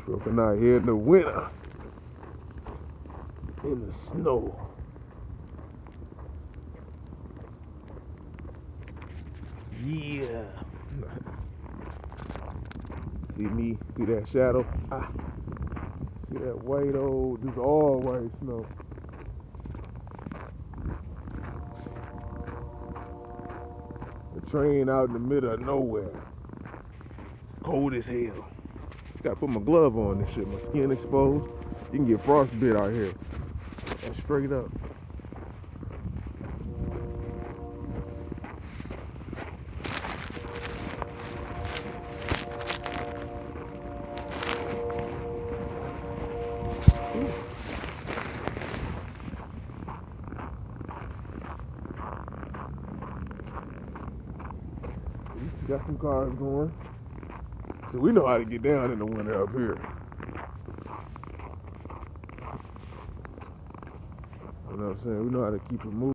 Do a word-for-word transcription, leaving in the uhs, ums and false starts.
Trucking out here in the winter. In the snow. Yeah. See me? See that shadow? Ah. See that white old, this all white snow. The train out in the middle of nowhere. Cold as hell. Gotta put my glove on and shit. My skin exposed. You can get frostbite out here. That's straight up. Got some cars going. So we know how to get down in the winter up here. You know what I'm saying? We know how to keep it moving.